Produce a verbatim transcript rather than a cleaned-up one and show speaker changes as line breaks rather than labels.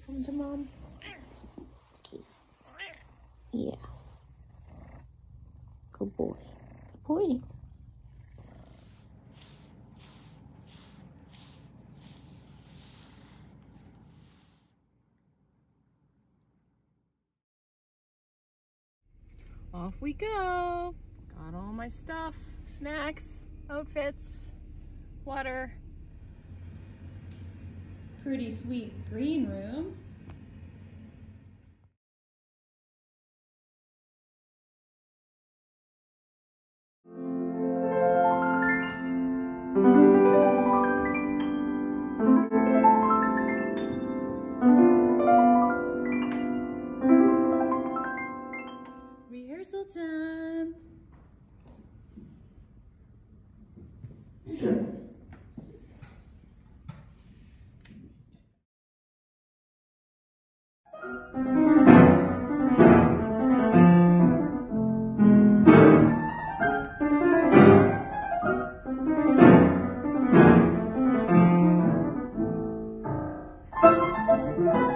Come to mom. Okay. Yeah. Good boy. Good boy. Off we go. Got all my stuff, snacks, outfits, water. Pretty sweet green room. Rehearsal time.
Sure. Thank you.